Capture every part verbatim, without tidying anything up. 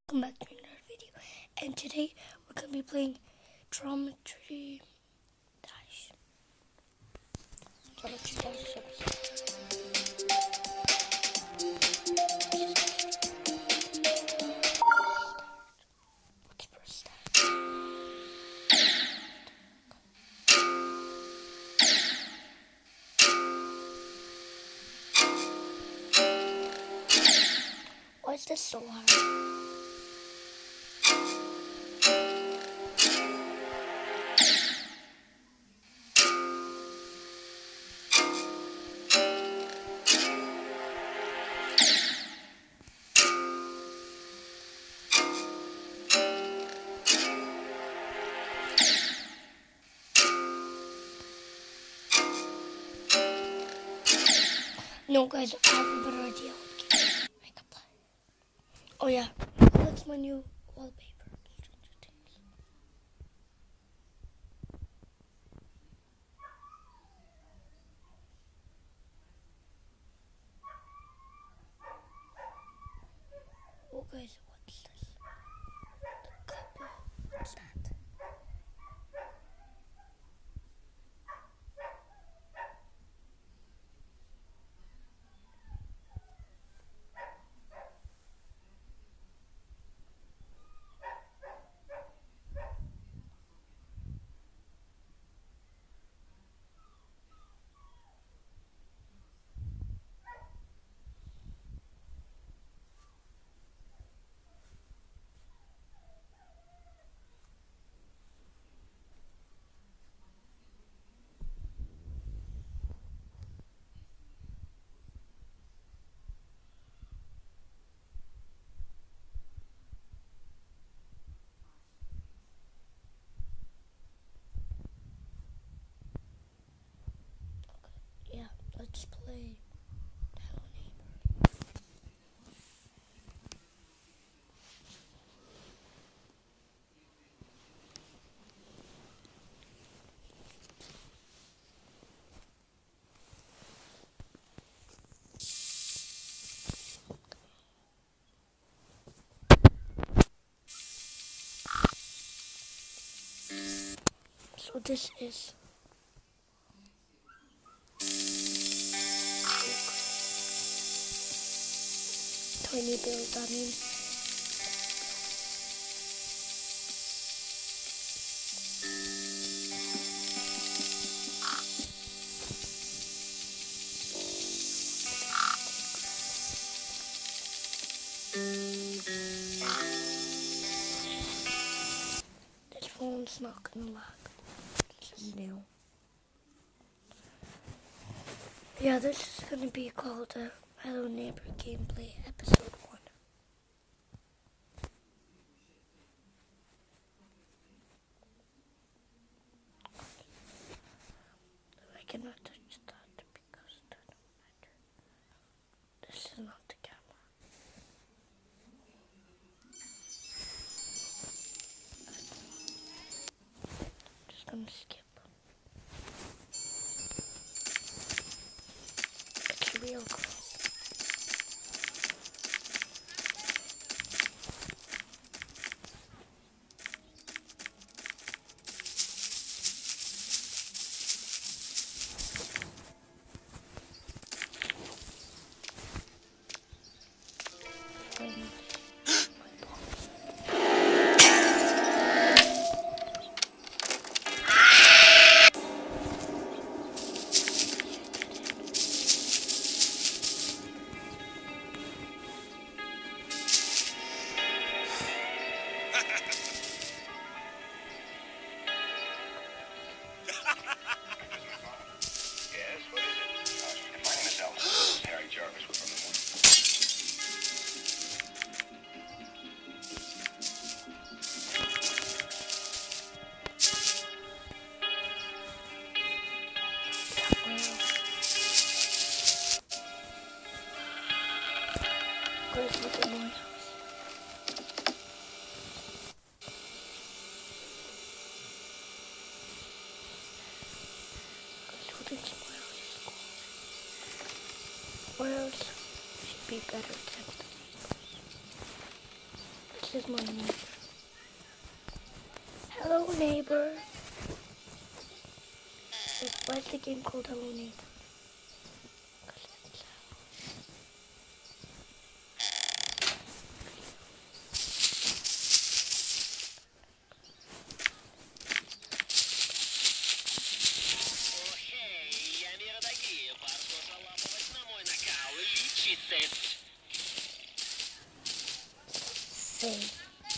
welcome back to another video. And today we're going to be playing Geometry Dash. Geometry Dash episode. Let's press start. Why is this so hard? No, guys, I have a better idea. Make a play. Oh yeah, that's my new wallpaper. Stranger Things. Oh guys, what's this? The couple. What's that? Yeah, let's play Hello Neighbor. So this is tiny build, I mean. This phone's not gonna lag. This is new. Yeah, this is gonna be called a Hello Neighbor Gameplay Episode one. I cannot touch that because that don't matter. This is not the camera. Just gonna skip. It's real cool. Um, my balls. Yes, what is it? Uh, my name is Elvis. Harry Jarvis. We're from the morning. Guys, look at my house. Guys, who thinks my house is cool? My house should be better than the neighbors. This is my neighbor. Hello, neighbor. Wait, why is the game called Hello, Neighbor? Say.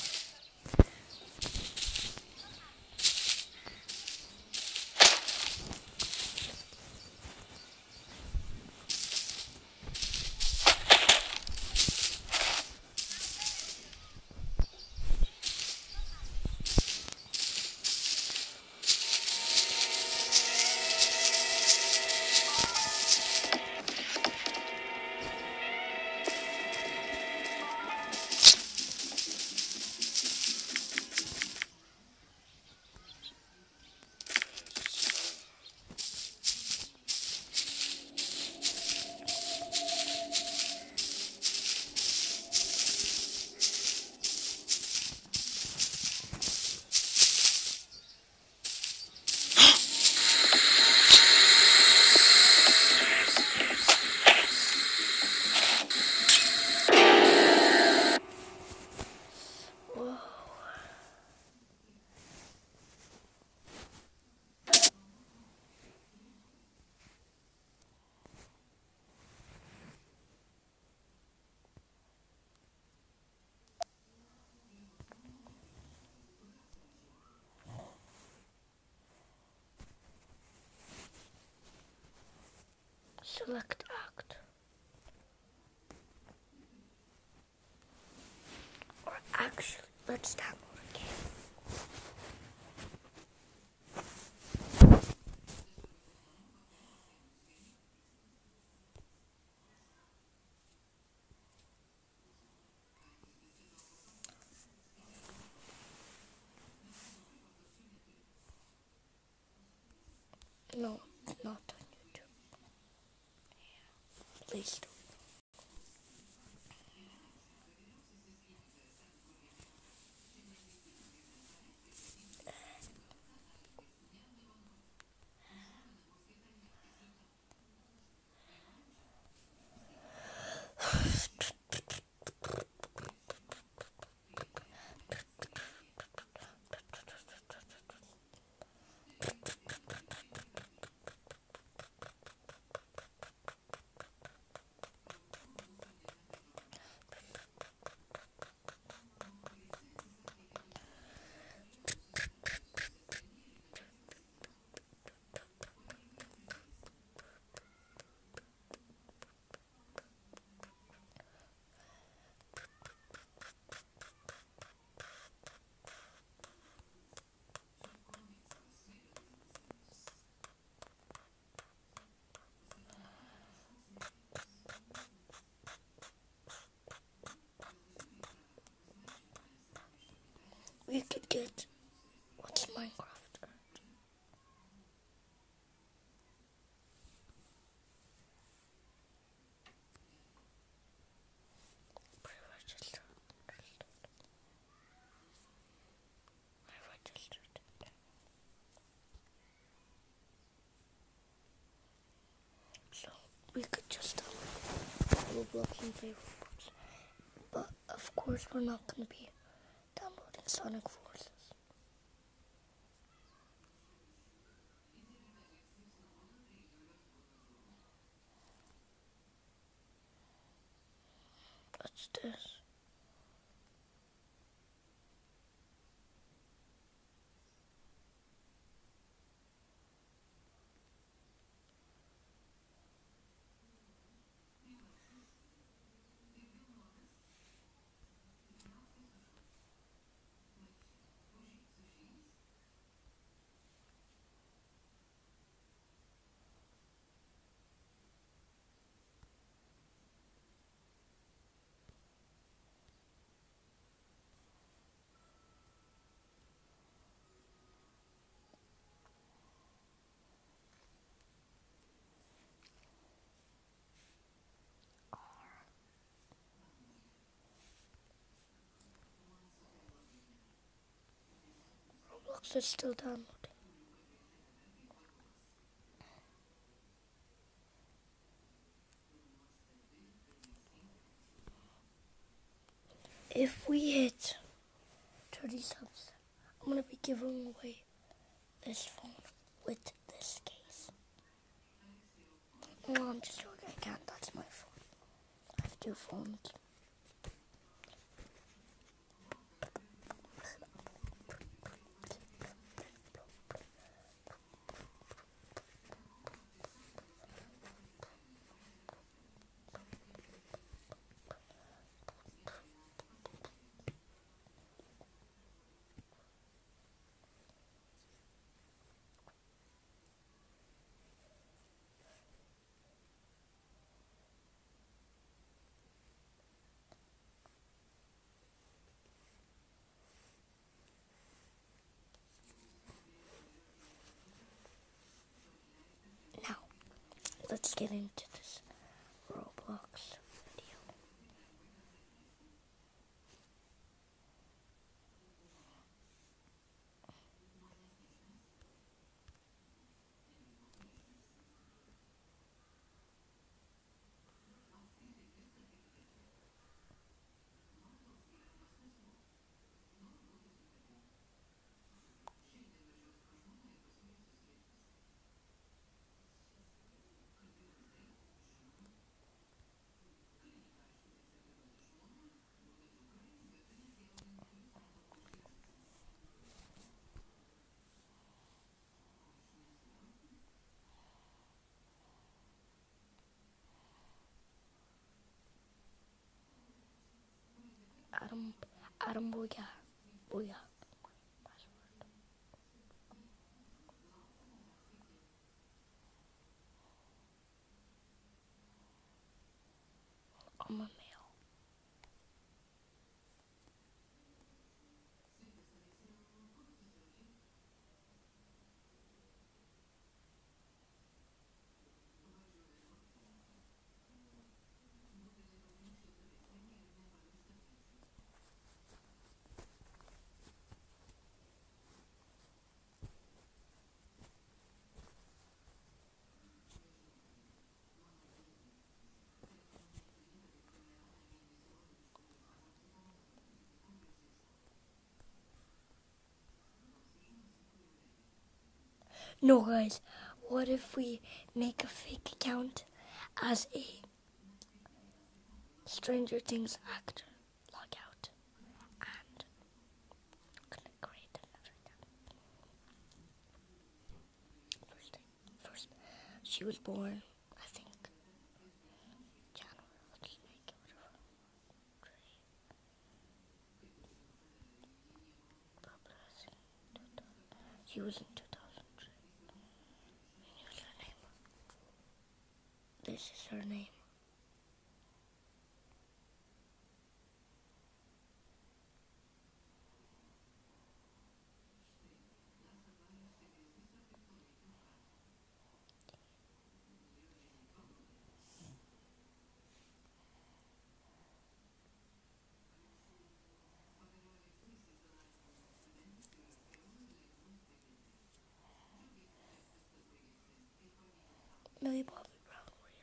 Select act. Or actually, let's download a game. No, not on YouTube. Please do. We could get what's Minecraft? Pre-register. I registered. So we could just download Roblox and play Roblox. But of course we're not gonna be downloading Sonic Forces. What's this? Roblox is still downloading. If we hit thirty subs, I'm gonna be giving away this phone with this case. No, I'm just joking. I can't. That's my phone. I have two phones. Now, let's get into this Roblox video. Adam, Adam Booyah, Booyah. Password. I'm a male. No, guys, what if we make a fake account as a Stranger Things actor? Log out and I'm gonna create another account. First, thing, first, she was born, I think, January. Let's make it whatever. She was in two thousand three. Here's her name. This is her name. Millie Bobby Brown real.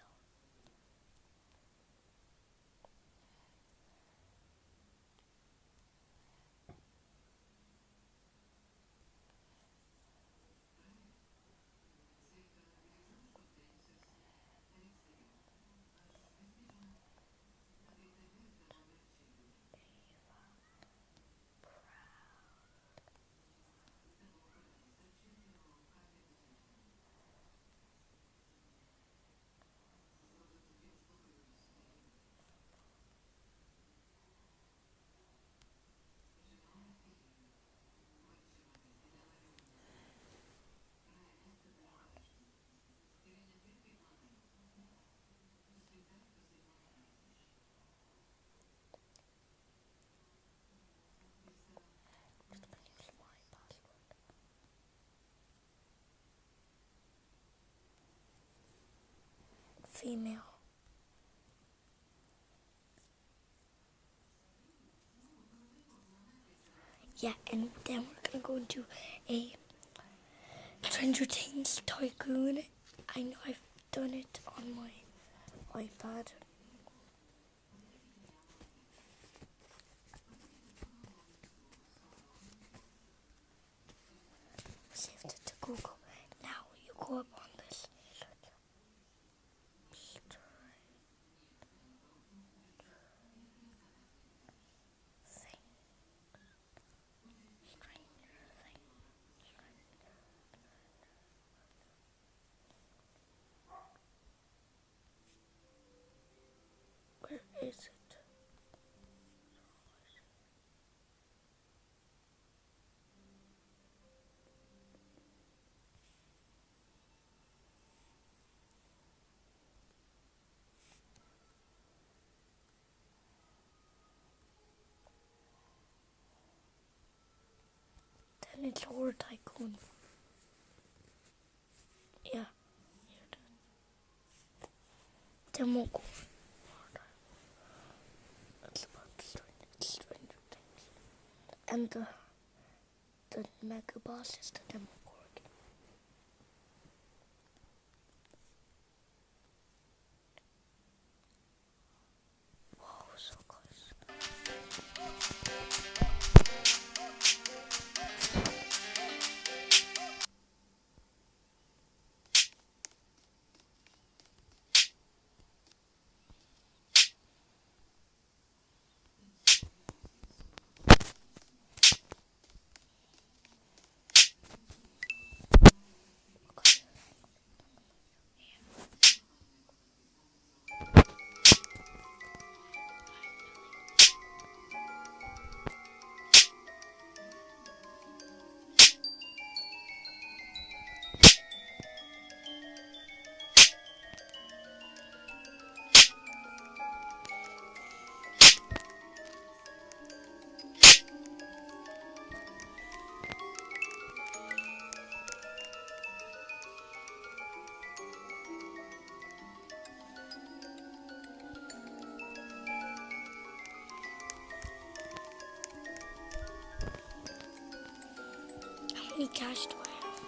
Female. Yeah, and then we're gonna go into a Stranger Things Tycoon. I know I've done it on my iPad. Saved it to Google. Now you go up on this. Where is it? Then it's Horror Tycoon. Yeah, here it is. Demo core. It's about Stranger, Stranger Things. And the, the mega boss is the demo core. Wow, so close. How many cash do I have?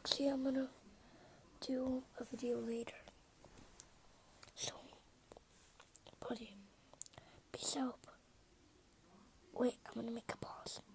actually, I'm gonna do a video later. So, buddy, peace out. Wait, I'm gonna make a pause.